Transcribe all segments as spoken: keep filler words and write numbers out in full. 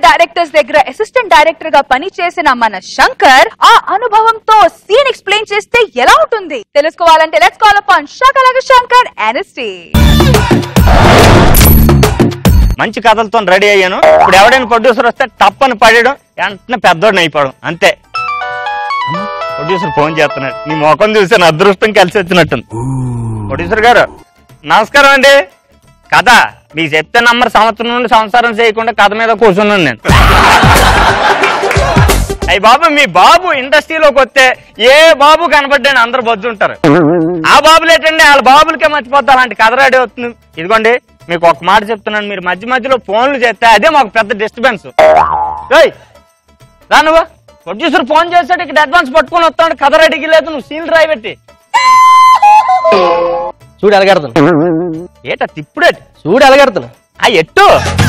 Directors దగ్గర assistant director గా పని చేసిన మన శంకర్ ఆ అనుభవంతో సీన్ ఎక్స్ప్లెయిన్ చేస్తే ఎలా ఉంటుంది తెలుసుకోవాలంటే let's call upon Shakalaka Shankar N S T. మంచి కథలతో రెడీ అయ్యాను. ఇప్పుడు ఎవడైనా ప్రొడ్యూసర్ వస్తే తప్పని పడేయడం, వెంటనే పెద్దోడిని అయిపోవడం అంతే. ప్రొడ్యూసర్ ఫోన్ చేస్తున్నాడు. నీ ముఖం చూసి నా అదృష్టం కలిసి వచ్చినట్టుంది. ప్రొడ్యూసర్ గారు నమస్కారం అండి. కథ మీకు చెప్తే నంబర్ సంవత్సరం నుండి సంవత్సరం చేయకుండా కథ మీద కూర్చున్నాను నేను. అయ్యి బాబు, మీ బాబు ఇండస్ట్రీలోకి వస్తే ఏ బాబు కనబడ్డాని అందరు బొద్దుంటారు. ఆ బాబులు ఏంటండి, వాళ్ళ బాబులకే మర్చిపోతా అలాంటి కథ రెడీ అవుతుంది. ఇదిగోండి మీకు ఒక మాట చెప్తున్నాను, మీరు మధ్య మధ్యలో ఫోన్లు చేస్తే అదే మాకు పెద్ద డిస్టర్బెన్స్. రా నువ్వు, ప్రొడ్యూసర్ ఫోన్ చేస్తాడు, ఇక్కడ అడ్వాన్స్ పట్టుకొని వస్తాడు, కథ రెడీకి లేదు, నువ్వు సీల్ రాయి పెట్టి చూడు ఎలగెడతాను. ఏటా తిప్పుడే చూడు ఎలగెడతాను. ఆ ఎట్టు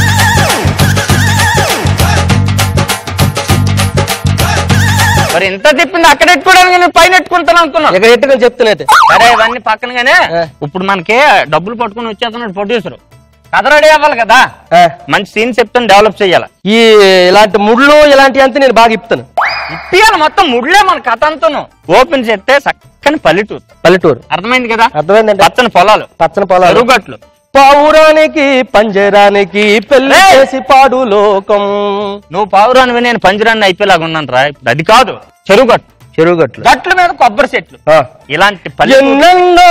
మరి ఎంత తిప్పింది అక్కడ ఎట్టుకోవడానికి నేను పైన ఎట్టుకుంటాను అనుకున్నాను. ఎక్కడ ఎట్టుకొని చెప్తున్నట్టు. సరే ఇవన్నీ పక్కనగానే ఇప్పుడు మనకి డబ్బులు పట్టుకుని వచ్చేస్తున్నాడు ప్రొడ్యూసర్. కథ రెడీ అవ్వాలి కదా, మంచి సీన్ చెప్తాను, డెవలప్ చేయాలి. ఈ ఇలాంటి ముళ్ళు ఇలాంటి అంతా నేను బాగా ఇప్పుతాను. ఇప్పియాలి మొత్తం ముళ్ళే మన కథ అంతాను. ఓపెన్ చేస్తే చక్కని పల్లెటూరు. పల్లెటూరు అర్థమైంది కదా. అర్థమైందండి. పచ్చని పొలాలు, పచ్చని పొలాలు, చెరుగట్లు. పావురానికి పంజరానికి పెళ్లి చేసి పాడు లోకం. నువ్వు పావురానివి, నేను పంజరాన్ని అయిపోయేలాగా ఉన్నాను రా. ఇప్పుడు అది కాదు, చెరుగట్లు. చెరుగట్లు, గట్ల మీద కొబ్బరి చెట్లు, ఇలాంటి ఎన్నెన్నో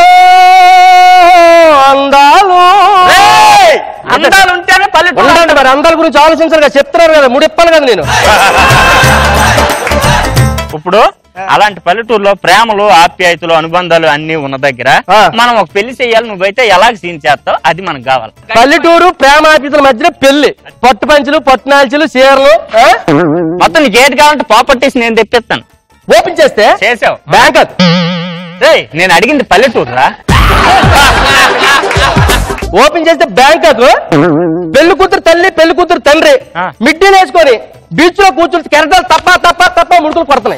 అందాలు. అందాలు ఉంటేనే పల్లెటూరు. మరి అందాల గురించి ఆలోచించాలి కదా, చెప్తున్నారు కదా, ముడిప్పాలి కదా నేను. ఇప్పుడు అలాంటి పల్లెటూరులో ప్రేమలు, ఆప్యాయతలు, అనుబంధాలు అన్ని ఉన్న దగ్గర మనం ఒక పెళ్లి చేయాలి. నువ్వైతే ఎలా సీన్ చేస్తావు అది మనకు కావాలి. పల్లెటూరు ప్రేమ ఆప్యాయతల మధ్యన పెళ్లి, పట్టు పంచులు, పట్టునాల్చులు, చీరలు. మొత్తం నీకు ఏది కావాలంటే ప్రాపర్టీస్ నేను తెప్పిస్తాను. ఓపెన్ చేస్తే చేసావు బ్యాంకాక్. నేను అడిగింది పల్లెటూరు రా. ఓపెన్ చేస్తే బ్యాంకాక్. పెళ్లి కూతురు తల్లి, పెళ్లి కూతురు తండ్రి మిడ్డీలు వేసుకొని బీచ్ లో కూర్చుని కెరటాలు తప్ప తప్ప తప్ప ముడుకులు పడుతున్నాయి.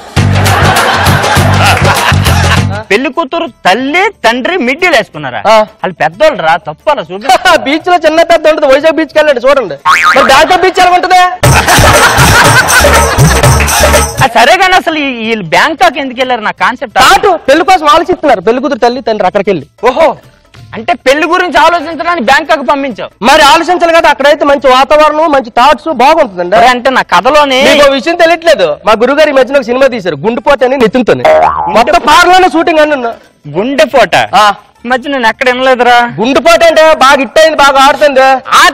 పెళ్లి కూతురు తల్లి తండ్రి మిడ్డీలు వేసుకున్నారా? వాళ్ళు పెద్దోళ్ళు రా, తప్పాలా చూడు. బీచ్ లో చిన్న పెద్ద ఉంటుంది. వైజాగ్ బీచ్కి వెళ్ళండి చూడండి. మరి బ్యాంకాక్ బీచ్ ఎలా ఉంటుంది? సరే కానీ అసలు వీళ్ళు బ్యాంకాక్ ఎందుకు వెళ్ళారు? నా కాన్సెప్ట్ అటు పెళ్లి కోసం ఆలోచిస్తున్నారు. పెళ్లి కూతురు తల్లి తండ్రి అక్కడికి వెళ్ళి. ఓహో, అంటే పెళ్లి గురించి ఆలోచించడానికి బ్యాంకాక్ పంపించావు. మరి ఆలోచించాలి కదా, అక్కడైతే మంచి వాతావరణం, మంచి థాట్స్ బాగుంటుందండి. అంటే నా కథలోనే విషయం తెలియట్లేదు. మా గురుగారు ఈ మధ్యన ఒక సినిమా తీశారు, గుండెపోట అని. నితిన్తో మొత్తం పార్లోనే షూటింగ్ అన్న. గుండెపోట మధ్య నేను ఎక్కడ వినలేదురా. గుండెపోట అంటే బాగా హిట్ అయింది, బాగా ఆడుతుంది.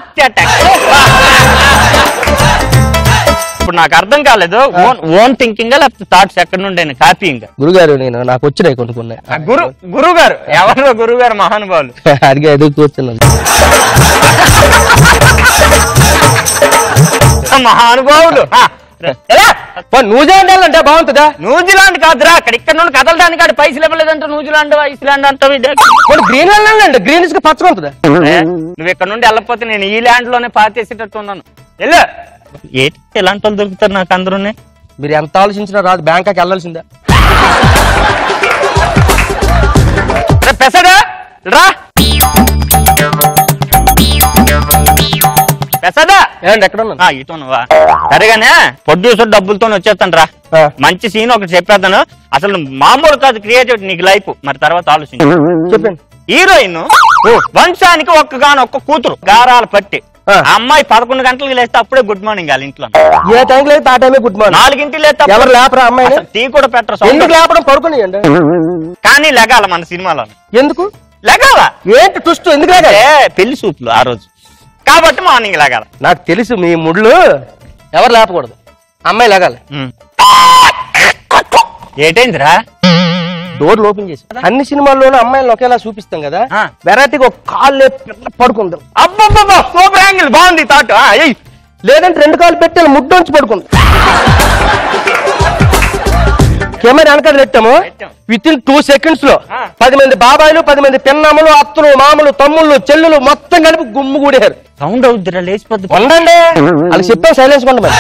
ఇప్పుడు నాకు అర్థం కాలేదు, ఓన్ థింకింగ్ లేకపోతే థాట్స్ ఎక్కడి నుండి కాపీయింగ్? గురుగారు నేను నాకు వచ్చినాయి కొన్ని కొన్ని. గురు గురువు గారు ఎవరు? గురువు గారు మహానుభావులు. అడిగి ఎదుగు కూర్చున్నాను. మహానుభావులు. న్యూజిలాండ్ వెళ్ళంటే బాగుంటుందా? న్యూజిలాండ్ కాదురా, అక్కడ ఇక్కడ నుండి కదలడానికి అక్కడ పైసలు ఇవ్వలేదంటే న్యూజిలాండ్ ఐస్లాండ్ అంటావు. గ్రీన్ ల్యాండ్ అండి, గ్రీనిష్ గా పచ్చగా ఉంటుందా? నువ్వు ఇక్కడ నుండి వెళ్ళకపోతే నేను ఈ ల్యాండ్ లోనే పాతేసేటట్టు ఉన్నాను. వెళ్ళు. ఏంటి ఎలాంటి వాళ్ళు దొరుకుతారు నాకు అందరూ? మీరు ఎంత ఆలోచించినా రాదు, బ్యాంకాక్ వెళ్ళాల్సిందే. పెసడా రా, పెసడా ఏంటి ఎక్కడ ఉన్నా? ఇటు ఉన్నావా? సరేగానే ప్రొడ్యూసర్ డబ్బులతో వచ్చేస్తాను రా. మంచి సీన్ ఒకటి చెప్పేస్తాను. అసలు మామూలు కాదు క్రియేటివిటీ నీకు లైఫ్. మరి తర్వాత ఆలోచించు. చెప్పండి. హీరోయిన్ వంశానికి ఒక్కగాను ఒక్క కూతురు, గారాల పట్టి. అమ్మాయి పదకొండు గంటలకు లేస్తే అప్పుడే గుడ్ మార్నింగ్ వాళ్ళ ఇంట్లో. ఏ టైం లేదు ఆ టైమే గుడ్ మార్నింగ్. నాలుగింటికి లేస్తే ఎవరు లేపరా అమ్మాయి? టీ కూడా పెట్టరు. ఎందుకు లేపడం? పడుకునియండి. కానీ లెగాల మన సినిమాలో. ఎందుకు లెగాల? ఏంటి ట్విస్ట్? ఎందుకు లేక? పెళ్లి సూపులు ఆ రోజు కాబట్టి మార్నింగ్ లెగాల. నాకు తెలుసు మీ ముళ్ళు. ఎవరు లేపకూడదు, అమ్మాయి లెగాలి. ఏటైందిరా? డోర్లు ఓపెన్ చేసి అన్ని సినిమాల్లోనూ అమ్మాయిలు ఒకేలా చూపిస్తాం కదా, వెరైటీగా ఒక కాళ్ళు పడుకుందాం. అబ్బబ్బబ్బా, సూపర్ యాంగిల్, బాగుంది థాట్. లేదంటే రెండు కాళ్ళు పెట్టి ముడ్డొంచి పడుకుందాం. కెమెరా వెనకాల పెట్టాము. విత్ ఇన్ టూ సెకండ్స్ లో పది మంది బాబాయిలు, పది మంది పిన్నమ్మలు, అత్తలు, మామలు, తమ్ముళ్ళు, చెల్లులు మొత్తం కలిపి గుమ్ము కూడారు. సౌండ్ అవుద్దిరా, లేచిపోద్ది. ఉండండి, వాళ్ళు చెప్పాం సైలెన్స్ కొండ.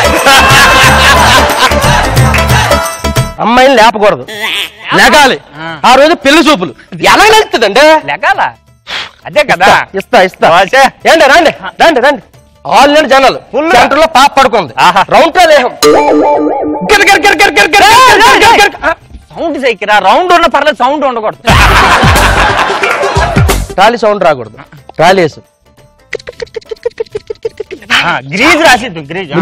అమ్మాయిని లేపకూడదు, లేగాలి. ఆ రోజు పెళ్లి చూపులు ఎలా లేస్తుందండి? లేగాల. అదే కదా. ఇస్తా ఇస్తా. ఏంటి రండి రండి రండి. ఆల్రెడీ జనాలు సెంటర్ లో పాప పడుకుంది రౌండ్ గా దేహం సౌండ్ సైకిరా రౌండ్ ఉన్న పర్లేదు సౌండ్ ఉండకూడదు ట్రాలీ సౌండ్ రాకూడదు ట్రాలీ వేసు గ్రీజ్ రాసిద్దు గ్రీజ్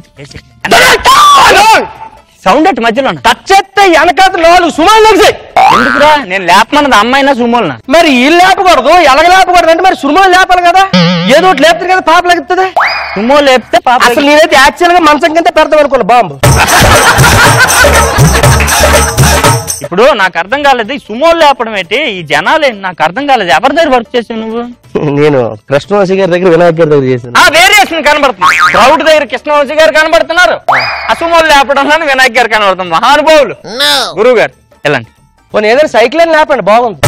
సౌండ్ అట్టి మధ్యలో టచ్ చేస్తే వెనకాత నాలుగు సుమాలు లేచాయి ఎందుకురా నేను లేపమన్నది అమ్మాయినా సుమోలనా మరి ఈ లేపకూడదు ఎలాగ లేపకూడదు అంటే మరి సుమోలు లేపాలి కదా ఏదో ఒకటి లేపుతుంది కదా పాప లేపుతుంది సుమో లేపితే పాప అసలు నేనైతే యాక్చువల్ గా మంచం కింద పెడతాం అనుకున్నా బాంబు ఇప్పుడు నాకు అర్థం కాలేదు ఈ సుమోలు లేపడం ఏంటి ఈ జనాలు ఏంటి నాకు అర్థం కాలేదు ఎవరి దగ్గర వర్క్ చేసావు నువ్వు నేను కృష్ణవంశీ గారి దగ్గర వినాయక్ గారి దగ్గర చేశాను ఆ వేరియేషన్ కనబడుతుంది క్రౌడ్ దగ్గర కృష్ణవంశీ గారు కనబడుతున్నారు ఆ సుమోలు లేపడం వినాయక్ గారు కనబడుతుంది మహానుభావులు గురువు గారు వెళ్ళండి పోనీ ఏదైనా సైకిల్ అని లేపండి బాగుంది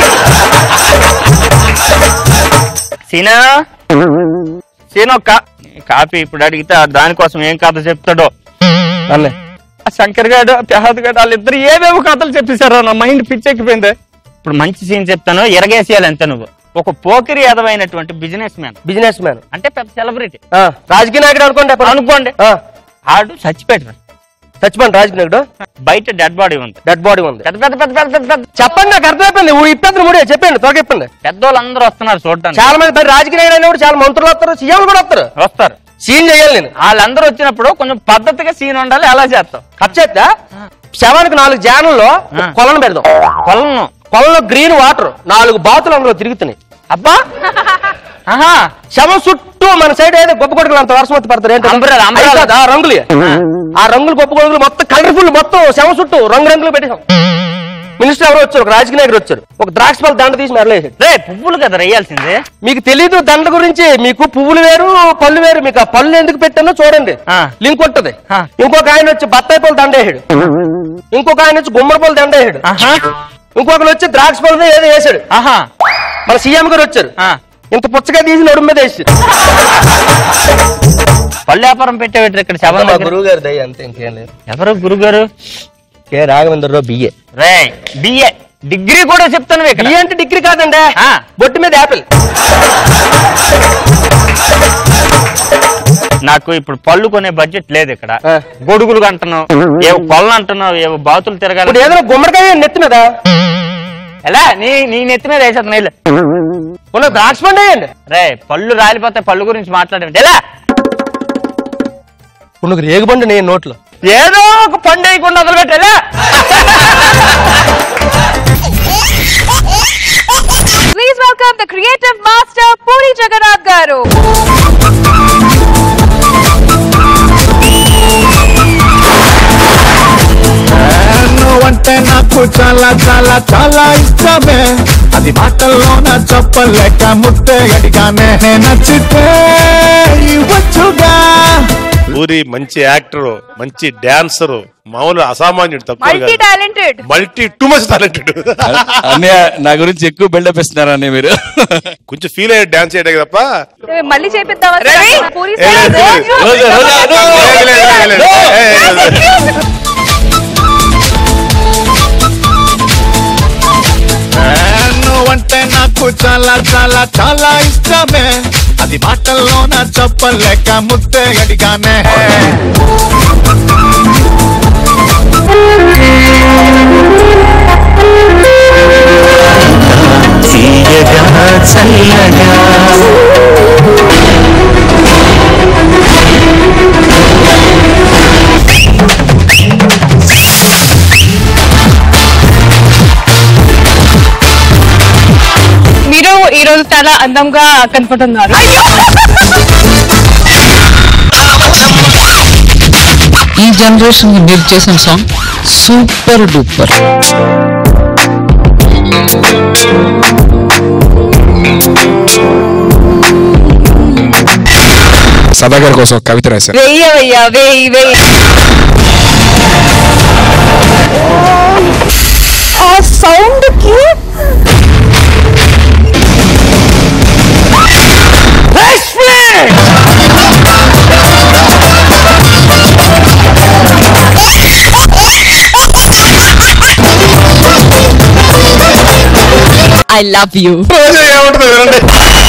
సీనా సీనొక్క కాపీ ఇప్పుడు అడిగితే దానికోసం ఏం కథ చెప్తాడో అన్నే శంకర్ గారు ప్రహాద్ గారు వాళ్ళిద్దరు ఏవేవో కథలు చెప్పేశారో నా మైండ్ పిచ్చెక్కిపోయింది ఇప్పుడు మంచి సీన్ చెప్తాను ఎరగేసేయాలి ఎంత నువ్వు ఒక పోకిరి ఎదవైనటువంటి బిజినెస్ మ్యాన్ బిజినెస్ మ్యాన్ అంటే పెద్ద సెలబ్రిటీ రాజకీయ నాయకుడు అనుకోండి అనుకోండి ఆడు చచ్చిపోయాడు చచ్చిపోండి రాజకీయ నాయకుడు బయట డెడ్ బాడీ ఉంది డెడ్ బాడీ ఉంది పెద్ద పెద్ద పెద్ద పెద్ద పెద్ద చెప్పండి నాకు అర్థమైపోయింది ఇప్పండి మూడే చెప్పండి త్వరగా ఇప్పండి పెద్దోళ్ళందరూ వస్తున్నారు చూడటానికి చాలా మంది మరి రాజకీయ నాయకుడు అయినప్పుడు చాలా మంత్రులు వస్తారు సీఎంలు కూడా వస్తారు వస్తారు సీన్ చేయాలి నేను వాళ్ళందరూ వచ్చినప్పుడు కొంచెం పద్ధతిగా సీన్ ఉండాలి ఎలా చేస్తాం ఖర్చేస్తా శవానికి నాలుగు జానుల్లో కొలను పెడదాం కొలను కొలంలో గ్రీన్ వాటర్ నాలుగు బాతులు అందులో తిరుగుతున్నాయి అబ్బా ఆహా శవం చుట్టూ మన సైడ్ అయితే గొప్ప కొడుకులు అంత వర్షం వచ్చి పడతారు ఏంటి ఆ రంగులు ఆ రంగులు గొప్ప కొడుకులు మొత్తం కలర్ఫుల్ మొత్తం శవం చుట్టూ రంగు రంగులు పెట్టేసాం మినిస్టర్ ఎవరు వచ్చారు ఒక రాజకీయ నాయకుడు వచ్చారు ఒక ద్రాక్ష పళ్ళు దండ తీసి మెరలేసాడు రే పువ్వులు కదా వేయాల్సిందే మీకు తెలీదు దండ గురించి మీకు పువ్వులు వేరు పళ్ళు వేరు మీకు ఆ పళ్ళు ఎందుకు పెట్టానో చూడండి లింక్ ఉంటది ఇంకొక ఆయన వచ్చి బత్తాయి పళ్ళు దండ వేసాడు ఇంకొక ఆయన వచ్చి గుమ్మడి పళ్ళు దండ వేసాడు ఇంకొకరు వచ్చి ద్రాక్ష పళ్ళు ఏదో వేసాడు ఆహా మన సీఎం గారు వచ్చారు ఇంత పుచ్చగా తీసి నడుము మీద వేసాడు పళ్ళు వ్యాపారం పెట్టేవాడు ఇక్కడ శవం గురువు గారు దయ అంతే ఇంకేం లేదు ఎవరు గురువు గారు కే రాఘవేంద్రరావు బిఏ రే బిఏ డిగ్రీ కూడా చెప్తాను బిఏ అంటే డిగ్రీ కాదండి బొట్టు మీద యాపిల్ నాకు ఇప్పుడు పళ్ళు కొనే బడ్జెట్ లేదు ఇక్కడ గొడుగులు అంటున్నావు ఏవో పళ్ళు అంటున్నావు ఏవో బాతులు తిరగాలి ఏదైనా గుమ్మడికాయ నెత్తి మీద ఎలా నీ నీ నెత్తి మీద వేసేది నీళ్ళు ద్రాక్ష పండు వేయండి రే పళ్ళు రాలిపోతే పళ్ళు గురించి మాట్లాడేది ఎలా ఇప్పుడు రేగుబండి నేను నోట్లో ఏదో ఒక పండు వేయకుండా వదిలిపెట్టేలా please welcome the creative master Puri Jagannath garu అంటే నాకు చాలా చాలా చాలా ఇష్టమే అది మాటల్లోన చెప్పలేక ముట్టే గడిగానే నచ్చితే ఇవ్వచ్చుగా పూరి మంచి యాక్టర్ మంచి డాన్సర్ మామూలు అసామాన్యుడు తక్కువ multi talented multi too much talented అన్నయ్య నా గురించి ఎక్కువ బిల్డప్ ఇస్తున్నారు అన్నయ్య మీరు కొంచెం ఫీల్ అయ్యే డాన్స్ చేయడం తప్ప మళ్ళీ చేపిద్దామా పూరి అంటే నాకు చాలా చాలా చాలా ఇష్టమే అది మాటల్లోన చెప్పలేక ముద్దే గడిగానే చల్లగా మీరు ఈ రోజు చాలా అందంగా కనపడుతున్నారు ఈ జనరేషన్ కి మీరు చేసిన సాంగ్ సూపర్ డూపర్ సదాగర్ కోసం కవిత రాశారు వెయ్యవయ్యా వెయ్యి వెయ్యి ఆ సౌండ్ కి I love you. ఏముంటుంది